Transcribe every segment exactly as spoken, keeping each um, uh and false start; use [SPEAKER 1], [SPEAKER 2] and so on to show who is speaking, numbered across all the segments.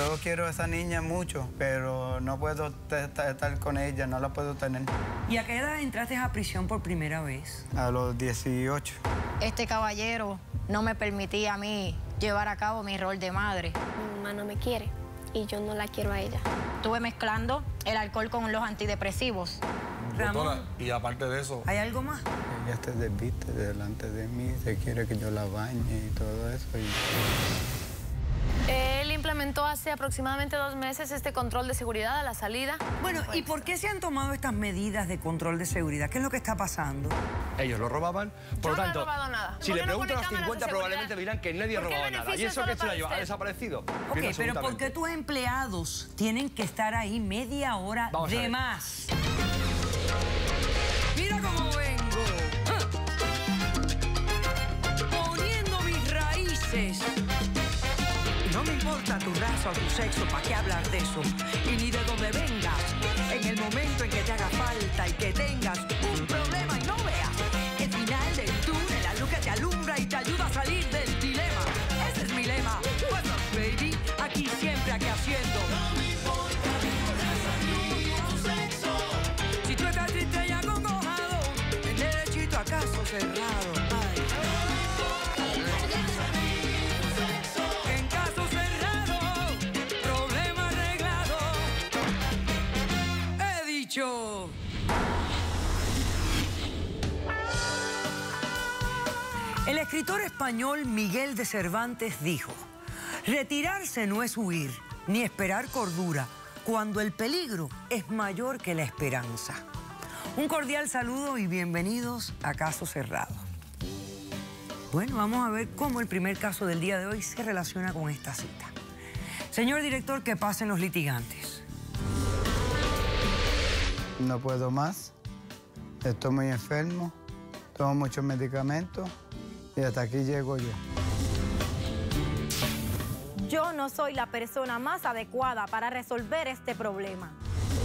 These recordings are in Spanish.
[SPEAKER 1] Yo quiero a esa niña mucho, pero no puedo estar con ella, no la puedo tener.
[SPEAKER 2] ¿Y a qué edad entraste a prisión por primera vez?
[SPEAKER 1] A los dieciocho.
[SPEAKER 3] Este caballero no me permitía a mí llevar a cabo mi rol de madre.
[SPEAKER 4] Mi mamá no me quiere y yo no la quiero a ella.
[SPEAKER 3] Estuve mezclando el alcohol con los antidepresivos.
[SPEAKER 5] Doctora, y aparte de eso...
[SPEAKER 2] ¿Hay algo más?
[SPEAKER 1] Ella se desviste delante de mí, se quiere que yo la bañe y todo eso. Y...
[SPEAKER 4] Él implementó hace aproximadamente dos meses este control de seguridad a la salida.
[SPEAKER 2] Bueno, ¿y por qué se han tomado estas medidas de control de seguridad? ¿Qué es lo que está pasando?
[SPEAKER 6] Ellos lo robaban, por
[SPEAKER 4] Yo
[SPEAKER 6] lo
[SPEAKER 4] no he
[SPEAKER 6] tanto,
[SPEAKER 4] robado nada.
[SPEAKER 6] si
[SPEAKER 4] ¿Por
[SPEAKER 6] le
[SPEAKER 4] qué no
[SPEAKER 6] preguntan a
[SPEAKER 4] pone
[SPEAKER 6] los
[SPEAKER 4] cámaras
[SPEAKER 6] cincuenta
[SPEAKER 4] de
[SPEAKER 6] probablemente
[SPEAKER 4] seguridad?
[SPEAKER 6] dirán que nadie ha
[SPEAKER 4] ¿Por qué
[SPEAKER 6] robado
[SPEAKER 4] el
[SPEAKER 6] nada. ¿Y
[SPEAKER 4] beneficio
[SPEAKER 6] eso
[SPEAKER 4] solo
[SPEAKER 6] qué se
[SPEAKER 4] para
[SPEAKER 6] la lleva? ¿Ha
[SPEAKER 4] usted?
[SPEAKER 6] desaparecido?
[SPEAKER 2] Ok, pero ¿por qué tus empleados tienen que estar ahí media hora
[SPEAKER 6] Vamos a
[SPEAKER 2] de
[SPEAKER 6] ver.
[SPEAKER 2] más? Mira cómo vengo. ¡Ah! Poniendo mis raíces. No me importa tu raza o tu sexo, ¿para qué hablar de eso? Y ni de dónde vengas. En el momento en que te haga falta y que tengas un problema y no veas el final del túnel, la luz que te alumbra y te ayuda a salir del dilema. Ese es mi lema. What's up, baby? Aquí siempre, aquí haciendo. No me importa ni tu sexo. Si tú estás triste y acongojado, en derechito a caso cerrado. Ay. En caso cerrado, problema arreglado. He dicho. El escritor español Miguel de Cervantes dijo: retirarse no es huir, ni esperar cordura, cuando el peligro es mayor que la esperanza. Un cordial saludo y bienvenidos a Caso Cerrado. Bueno, vamos a ver cómo el primer caso del día de hoy se relaciona con esta cita. Señor director, que pasen los litigantes.
[SPEAKER 1] No puedo más, estoy muy enfermo, tomo muchos medicamentos y hasta aquí llego yo.
[SPEAKER 3] Yo no soy la persona más adecuada para resolver este problema.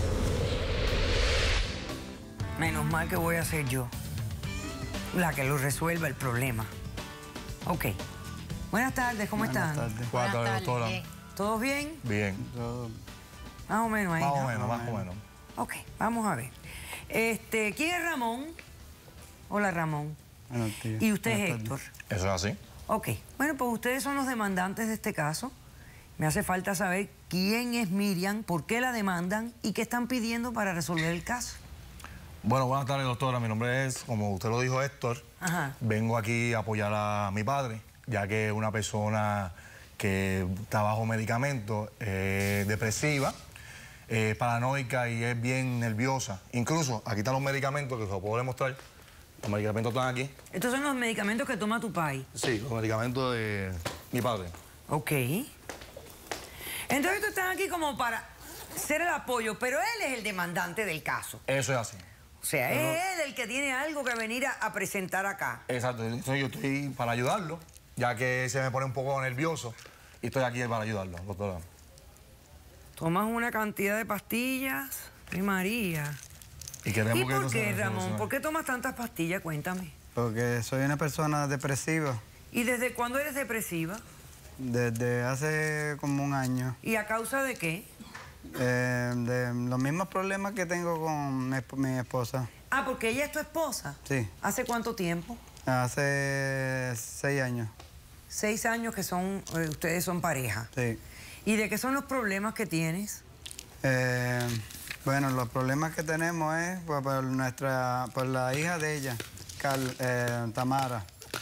[SPEAKER 2] Menos mal que voy a ser yo la que lo resuelva el problema. Ok. Buenas tardes, ¿cómo
[SPEAKER 1] Buenas
[SPEAKER 2] están?
[SPEAKER 1] tardes.
[SPEAKER 5] Buenas tardes, doctora.
[SPEAKER 3] bien.
[SPEAKER 2] ¿Todo bien?
[SPEAKER 5] Bien.
[SPEAKER 1] Yo-
[SPEAKER 2] Más o menos ahí,
[SPEAKER 5] Más o
[SPEAKER 2] ¿no?
[SPEAKER 5] menos, más o menos.
[SPEAKER 2] Ok, vamos a ver. Este, ¿quién es Ramón? Hola, Ramón.
[SPEAKER 1] Buenos días.
[SPEAKER 2] ¿Y usted es
[SPEAKER 1] Buenas
[SPEAKER 2] Héctor?
[SPEAKER 1] tardes.
[SPEAKER 5] ¿Eso es así?
[SPEAKER 2] Ok. Bueno, pues ustedes son los demandantes de este caso. Me hace falta saber quién es Miriam, por qué la demandan y qué están pidiendo para resolver el caso.
[SPEAKER 5] Bueno, buenas tardes, doctora. Mi nombre es, como usted lo dijo, Héctor.
[SPEAKER 2] Ajá.
[SPEAKER 5] Vengo aquí a apoyar a mi padre, ya que es una persona que está bajo medicamentos, eh, depresiva, eh, paranoica y es bien nerviosa. Incluso, aquí están los medicamentos, que se los puedo demostrar. Los medicamentos están aquí.
[SPEAKER 2] Estos son los medicamentos que toma tu país.
[SPEAKER 5] Sí, los medicamentos de mi padre.
[SPEAKER 2] Ok. Entonces tú estás aquí como para ser el apoyo, pero él es el demandante del caso.
[SPEAKER 5] Eso es así.
[SPEAKER 2] O sea,
[SPEAKER 5] Pero-
[SPEAKER 2] es él el que tiene algo que venir a, a presentar acá.
[SPEAKER 5] Exacto. Entonces yo estoy para ayudarlo, ya que se me pone un poco nervioso. Y estoy aquí para ayudarlo, doctora.
[SPEAKER 2] Tomas una cantidad de pastillas. ¡Ay, María!
[SPEAKER 5] Y queremos
[SPEAKER 2] ¿Y
[SPEAKER 5] que
[SPEAKER 2] por
[SPEAKER 5] esto se
[SPEAKER 2] qué, Ramón?
[SPEAKER 5] solucione.
[SPEAKER 2] ¿Por qué tomas tantas pastillas? Cuéntame.
[SPEAKER 1] Porque soy una persona depresiva
[SPEAKER 2] ¿Y desde cuándo eres depresiva?
[SPEAKER 1] desde hace como un año.
[SPEAKER 2] ¿Y a causa de qué?
[SPEAKER 1] Eh, de los mismos problemas que tengo con mi, esp- mi esposa.
[SPEAKER 2] Ah, porque ella es tu esposa.
[SPEAKER 1] Sí,
[SPEAKER 2] ¿Hace cuánto tiempo?
[SPEAKER 1] hace seis años.
[SPEAKER 2] Seis años que son, eh, ustedes son pareja.
[SPEAKER 1] Sí.
[SPEAKER 2] ¿Y de qué son los problemas que tienes?
[SPEAKER 1] Eh, bueno, los problemas que tenemos es pues, por, nuestra, por la hija de ella, Cal- eh, Tamara,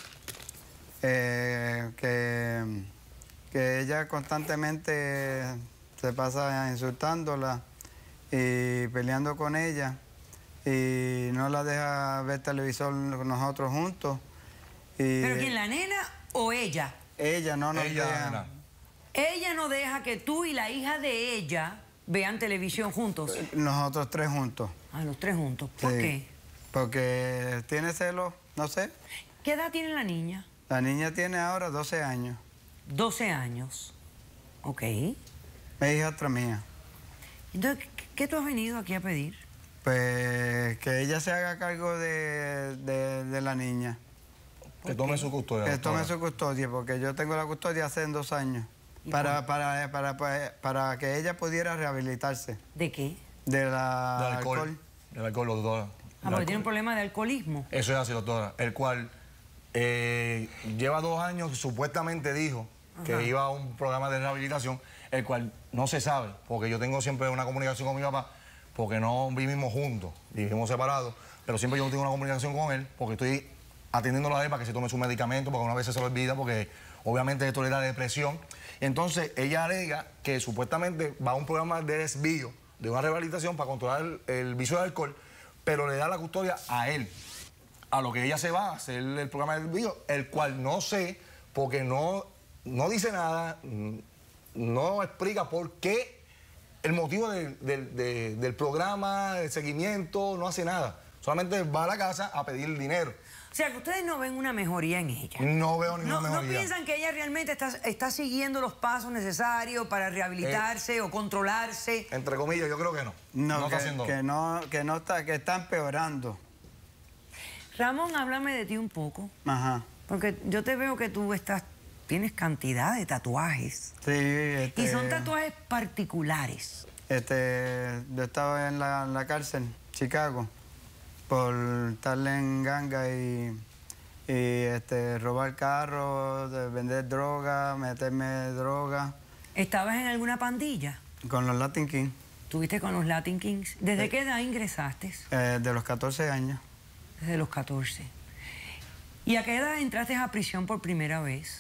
[SPEAKER 1] eh, que, que ella constantemente se pasa insultándola y peleando con ella y no la deja ver televisor con nosotros juntos. Y
[SPEAKER 2] ¿Pero quién, la nena o ella?
[SPEAKER 1] ella no nos
[SPEAKER 5] Ella,
[SPEAKER 1] deja.
[SPEAKER 5] nena.
[SPEAKER 2] Ella no deja que tú y la hija de ella vean televisión juntos.
[SPEAKER 1] Nosotros tres juntos.
[SPEAKER 2] Ah, los tres juntos. ¿Por
[SPEAKER 1] Sí.
[SPEAKER 2] qué?
[SPEAKER 1] Porque tiene celos, no sé.
[SPEAKER 2] ¿Qué edad tiene la niña?
[SPEAKER 1] La niña tiene ahora doce años.
[SPEAKER 2] doce años. Ok.
[SPEAKER 1] Es hija otra mía.
[SPEAKER 2] Entonces, ¿qué- ¿qué tú has venido aquí a pedir?
[SPEAKER 1] Pues que ella se haga cargo de, de- de la niña.
[SPEAKER 5] Que tome su custodia.
[SPEAKER 1] Que tome
[SPEAKER 5] doctora.
[SPEAKER 1] su custodia, porque yo tengo la custodia hace dos años. Para, para, para, para, para que ella pudiera rehabilitarse.
[SPEAKER 2] ¿De qué?
[SPEAKER 1] De la
[SPEAKER 5] Del alcohol.
[SPEAKER 1] alcohol.
[SPEAKER 5] Del alcohol, doctora.
[SPEAKER 2] Ah, porque tiene un problema de alcoholismo.
[SPEAKER 5] Eso es así, doctora. El cual eh, lleva dos años, supuestamente dijo que
[SPEAKER 2] Ajá.
[SPEAKER 5] iba a un programa de rehabilitación, el cual no se sabe, porque yo tengo siempre una comunicación con mi papá, porque no vivimos juntos, vivimos separados, pero siempre yo tengo una comunicación con él, porque estoy atendiéndolo a él para que se tome su medicamento, porque una vez se lo olvida, porque obviamente esto le da depresión. Entonces, ella alega que supuestamente va a un programa de desvío, de una rehabilitación para controlar el, el vicio de alcohol, pero le da la custodia a él. A lo que ella se va a hacer el programa de desvío, el cual no sé, porque no, no dice nada, no explica por qué el motivo del, del, del, del programa, del seguimiento, no hace nada. Solamente va a la casa a pedir dinero.
[SPEAKER 2] O sea, que ustedes no ven una mejoría en ella.
[SPEAKER 5] No veo ninguna
[SPEAKER 2] No, no
[SPEAKER 5] mejoría.
[SPEAKER 2] piensan que ella realmente está, está siguiendo los pasos necesarios para rehabilitarse
[SPEAKER 5] Eh,
[SPEAKER 2] o controlarse.
[SPEAKER 5] Entre comillas, yo creo que no.
[SPEAKER 1] No,
[SPEAKER 5] no
[SPEAKER 1] que,
[SPEAKER 5] está haciendo.
[SPEAKER 1] que no, que no está, que está empeorando.
[SPEAKER 2] Ramón, háblame de ti un poco.
[SPEAKER 1] Ajá.
[SPEAKER 2] Porque yo te veo que tú estás, tienes cantidad de tatuajes.
[SPEAKER 1] Sí, este,
[SPEAKER 2] Y son tatuajes particulares.
[SPEAKER 1] Este, yo estaba en la, en la cárcel, Chicago, por estar en ganga y, y este, robar carros, de vender droga, meterme droga
[SPEAKER 2] ¿Estabas en alguna pandilla?
[SPEAKER 1] con los Latin Kings,
[SPEAKER 2] ¿Estuviste con los Latin Kings? ¿Desde qué edad ingresaste?
[SPEAKER 1] eh, de los catorce años.
[SPEAKER 2] Desde los catorce. ¿Y a qué edad entraste a prisión por primera vez?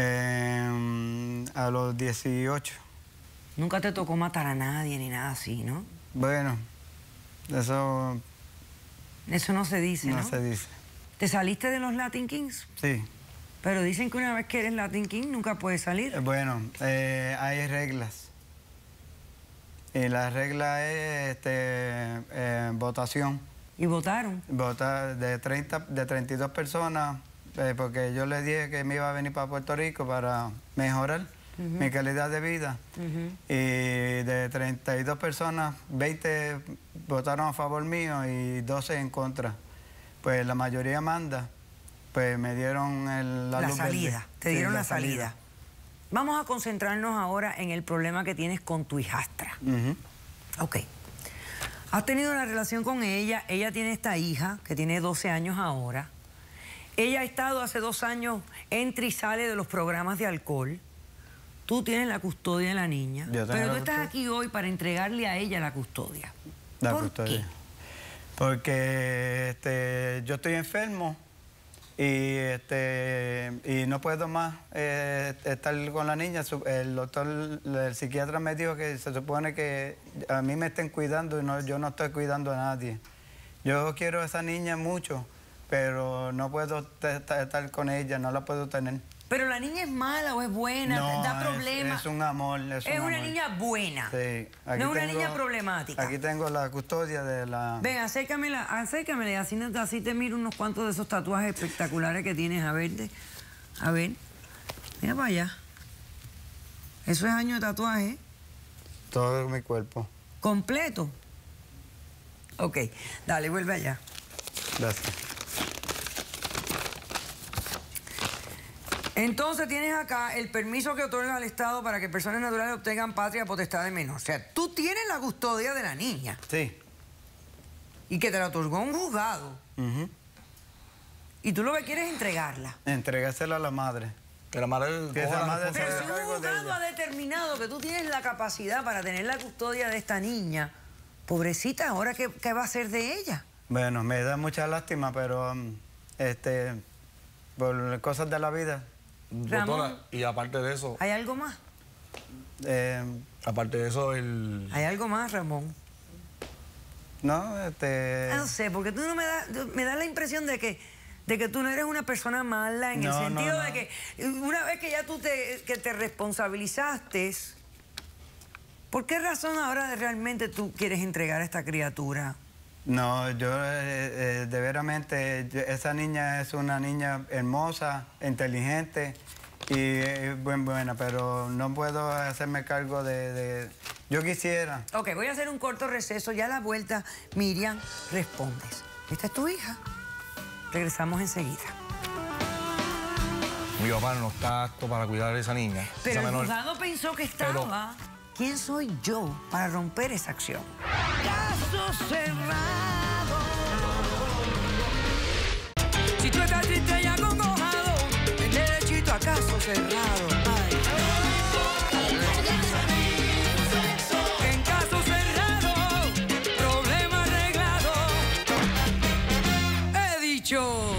[SPEAKER 1] Eh, a los dieciocho.
[SPEAKER 2] Nunca te tocó matar a nadie ni nada así, ¿no?
[SPEAKER 1] Bueno, eso
[SPEAKER 2] Eso no se dice, ¿no?
[SPEAKER 1] no se dice.
[SPEAKER 2] ¿Te saliste de los Latin Kings?
[SPEAKER 1] Sí.
[SPEAKER 2] Pero dicen que una vez que eres Latin King nunca puedes salir.
[SPEAKER 1] Eh, Bueno, eh, hay reglas. Y la regla es este, eh, votación.
[SPEAKER 2] Y votaron.
[SPEAKER 1] Votar de, treinta, de treinta y dos personas, eh, porque yo le dije que me iba a venir para Puerto Rico para mejorar uh-huh. mi calidad de vida. Uh-huh. Y de treinta y dos personas, veinte votaron a favor mío y doce en contra. Pues la mayoría manda. Pues me dieron el, la,
[SPEAKER 2] la
[SPEAKER 1] luz
[SPEAKER 2] salida.
[SPEAKER 1] verde.
[SPEAKER 2] Te
[SPEAKER 1] Sí,
[SPEAKER 2] dieron la,
[SPEAKER 1] la
[SPEAKER 2] salida. salida. Vamos a concentrarnos ahora en el problema que tienes con tu hijastra.
[SPEAKER 1] Uh-huh.
[SPEAKER 2] Ok. Has tenido una relación con ella. Ella tiene esta hija que tiene doce años ahora. Ella ha estado hace dos años, entra y sale de los programas de alcohol. Tú tienes la custodia de la niña.
[SPEAKER 1] Yo tengo
[SPEAKER 2] pero
[SPEAKER 1] la
[SPEAKER 2] tú estás
[SPEAKER 1] custodia.
[SPEAKER 2] aquí hoy para entregarle a ella la custodia.
[SPEAKER 1] La
[SPEAKER 2] ¿Por
[SPEAKER 1] custodia.
[SPEAKER 2] qué?
[SPEAKER 1] Porque este, yo estoy enfermo y, este, y no puedo más eh, estar con la niña. El doctor, el psiquiatra me dijo que se supone que a mí me estén cuidando y no, yo no estoy cuidando a nadie. Yo quiero a esa niña mucho, pero no puedo estar con ella, no la puedo tener.
[SPEAKER 2] ¿Pero la niña es mala o es buena?
[SPEAKER 1] No,
[SPEAKER 2] ¿Da
[SPEAKER 1] es-
[SPEAKER 2] problemas?
[SPEAKER 1] Es, un amor. Es,
[SPEAKER 2] Es
[SPEAKER 1] un
[SPEAKER 2] una
[SPEAKER 1] amor.
[SPEAKER 2] niña buena.
[SPEAKER 1] Sí.
[SPEAKER 2] No
[SPEAKER 1] Aquí
[SPEAKER 2] es una
[SPEAKER 1] tengo-
[SPEAKER 2] niña problemática.
[SPEAKER 1] Aquí tengo la custodia de la...
[SPEAKER 2] Ven, acércamela, acércamela y así, no- así te miro unos cuantos de esos tatuajes espectaculares que tienes. A ver, de- a ver. Mira para allá. Eso es año de tatuaje.
[SPEAKER 1] Todo mi cuerpo.
[SPEAKER 2] ¿Completo? Ok, dale, vuelve allá.
[SPEAKER 1] Gracias.
[SPEAKER 2] Entonces tienes acá el permiso que otorga al Estado para que personas naturales obtengan patria potestad de menor. O sea, tú tienes la custodia de la niña
[SPEAKER 1] Sí.
[SPEAKER 2] y que te la otorgó un juzgado.
[SPEAKER 1] Ujú.
[SPEAKER 2] Y tú lo que quieres es entregarla.
[SPEAKER 1] Entregársela a la madre.
[SPEAKER 5] Que la madre
[SPEAKER 1] Que
[SPEAKER 5] coja
[SPEAKER 1] esa
[SPEAKER 5] la
[SPEAKER 1] madre
[SPEAKER 2] Pero
[SPEAKER 1] se
[SPEAKER 2] si
[SPEAKER 5] responsabilidad.
[SPEAKER 2] un
[SPEAKER 1] cargo de
[SPEAKER 2] juzgado
[SPEAKER 1] ella.
[SPEAKER 2] ha determinado que tú tienes la capacidad para tener la custodia de esta niña, pobrecita, ¿ahora qué, qué va a hacer de ella?
[SPEAKER 1] Bueno, me da mucha lástima, pero um, este, por cosas de la vida,
[SPEAKER 5] Doctora,
[SPEAKER 2] Ramón.
[SPEAKER 5] y aparte de eso,
[SPEAKER 2] ¿Hay algo más?
[SPEAKER 1] eh,
[SPEAKER 5] aparte de eso, el...
[SPEAKER 2] ¿Hay algo más, Ramón?
[SPEAKER 1] no, este,
[SPEAKER 2] No sé, porque tú no me das, me da la impresión de que, de que tú no eres una persona mala en
[SPEAKER 1] No,
[SPEAKER 2] el
[SPEAKER 1] no,
[SPEAKER 2] sentido
[SPEAKER 1] no.
[SPEAKER 2] de que una vez que ya tú te, que te responsabilizaste, ¿por qué razón ahora realmente tú quieres entregar a esta criatura?
[SPEAKER 1] no, yo eh, eh, de veramente, yo- esa niña es una niña hermosa, inteligente y eh, buen buena, pero no puedo hacerme cargo de, de- yo quisiera.
[SPEAKER 2] Ok, voy a hacer un corto receso. Ya a la vuelta, Miriam, respondes. ¿Esta es tu hija? Regresamos enseguida.
[SPEAKER 5] mi papá no está apto para cuidar a esa niña.
[SPEAKER 2] Pero
[SPEAKER 5] esa
[SPEAKER 2] el
[SPEAKER 5] menor.
[SPEAKER 2] juzgado pensó que estaba.
[SPEAKER 5] Pero-
[SPEAKER 2] ¿Quién soy yo para romper esa acción? Caso cerrado. Si tú estás triste y acongojado, ven derechito a caso cerrado. Ay. En caso cerrado, problema arreglado. He dicho.